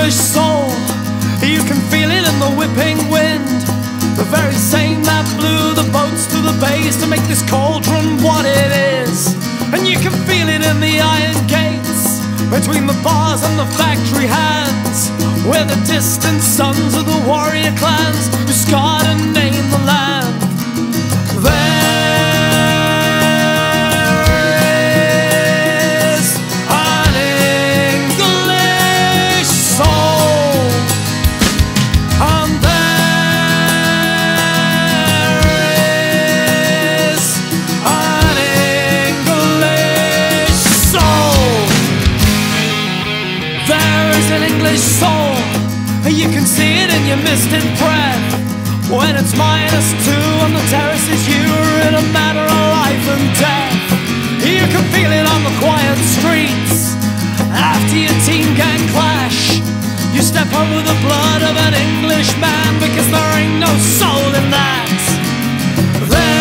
English soul. You can feel it in the whipping wind, the very same that blew the boats to the bays to make this cauldron what it is. And you can feel it in the iron gates, between the bars and the factory hands, where the distant sons of the warrior clans who scarred and named the land. Soul, you can see it in your misted breath when it's -2 on the terraces. You're in a matter of life and death. You can feel it on the quiet streets after your team gang clash. You step over the blood of an Englishman because there ain't no soul in that.